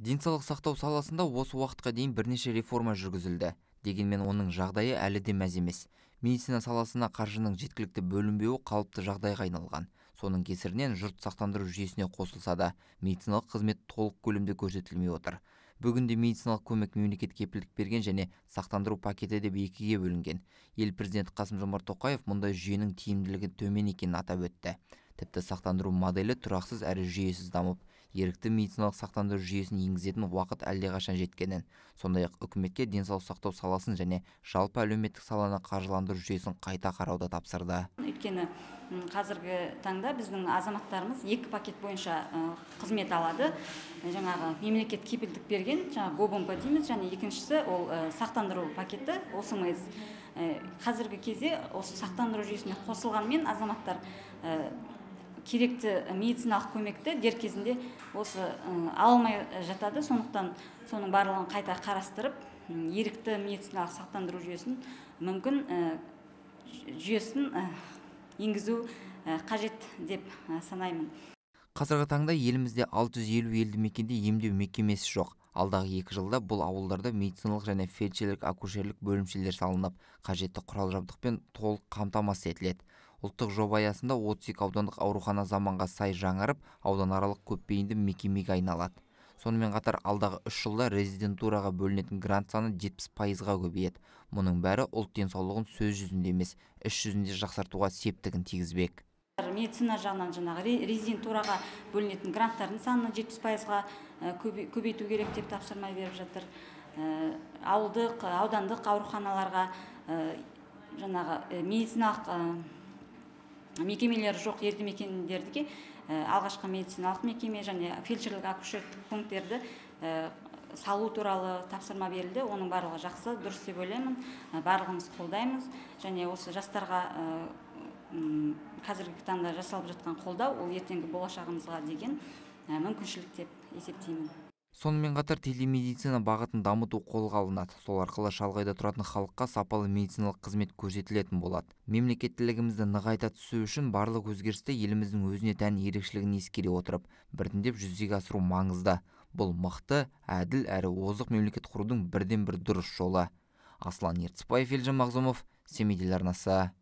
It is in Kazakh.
Денсаулық сақтау саласында осы уақытқа дейін бірнеше реформа жүргізілді. Дегенмен оның жағдайы әлі де мәз емес. Медицина саласына қаржының жеткілікті бөлінбеуі қалыпты жағдайға айналған. Соның кесірінен жұрт сақтандыру жүйесіне қосылса да, медициналық қызмет толық көлемде көрсетілмей отыр. Бүгінде медициналық көмек мемлекет кепілдік берген және сақтандыру пакеті деп екіге бөлінген. Ел президенті Қасым-Жомарт Тоқаев мұндай жүйенің тиімділігі төмен екенін атап өтті. Тіпті сақтандыру моделі тұрақсыз әрі жүйесіз дамып, ерікті медициналық сақтандыру жүйесін енгізетін уақыт әлдеқашан жеткенін, сондай-ақ үкіметке денсаулық сақтау саласын және жалпы әлеуметтік саланы қаржыландыру жүйесін қайта қарауды тапсырды. Өйткені қазіргі таңда біздің азаматтарымыз екі пакет бойынша қызмет алады. Жаңағы мемлекет кепілдік берген, жаңағы ГОБМП дейміз, және екіншісі ол сақтандыру пакеті, ОСМС. Қазіргі кезде осы сақтандыру жүйесіне қосылғанмен азаматтар керекті медициналық көмекті дер кезінде осы алмай жатады. Сондықтан соның барлығын қайта қарастырып, ерікті медициналық сақтандыру жүйесін мүмкін жүйесін енгізу қажет деп санаймын. Қазіргі таңда елімізде 650 елді мекенде емдеу мекемесі жоқ. Алдағы 2 жылда бұл ауылдарда медициналық және фельдшерлік акушерлік бөлімшелер салынып, қажетті құрал-жабдықпен толық қамтамасыз етіледі. Ұлттық жоба аясында 32 аудандық аурухана заманға сай жаңарып, ауданаралық көпбейінді мекемеге айналады. Сонымен қатар алдағы 3 жылда резидентураға бөлінетін грант саны 70%-ға көбейеді. Мұның бәрі ұлт денсаулығын сөз жүзінде емес, іс жүзінде жақсартуға септігін тигізбек. Медицина жағынан жаңағы резидентураға бөлінетін гранттардың санын 70%-ға көбейту керек деп тапсырма беріп жатыр. Ауылдық, аудандық ауруханаларға жаңағы медициналық мекемелері жоқ елді мекендердегі алғашқы медициналық мекеме және фельдшерлік акушерлік пункттерді салу туралы тапсырма берілді. Оның барлығы жақсы, дұрыс деп ойлаймын. Барлығымыз қолдаймыз, және осы жастарға қазіргі таңда жасалып жатқан қолдау, ол ертеңгі болашағымызға деген мүмкіншілік деп есептеймін. Сонымен қатар телемедицина бағытын дамыту қолға алынады. Сол арқылы шалғайда тұратын халыққа сапалы медициналық қызмет көрсетілетін болады. Мемлекеттілігімізді нығайта түсу үшін барлық өзгерісті еліміздің өзіне тән ерекшелігін ескере отырып, біртіндеп жүзеге асыру маңызды. Бұл мықты, әділ әрі озық мемлекет құрудың бірден бір дұрыс жолы. Аслан Ертісбаев, Елжан Мағзумов, Семей телеарнасы.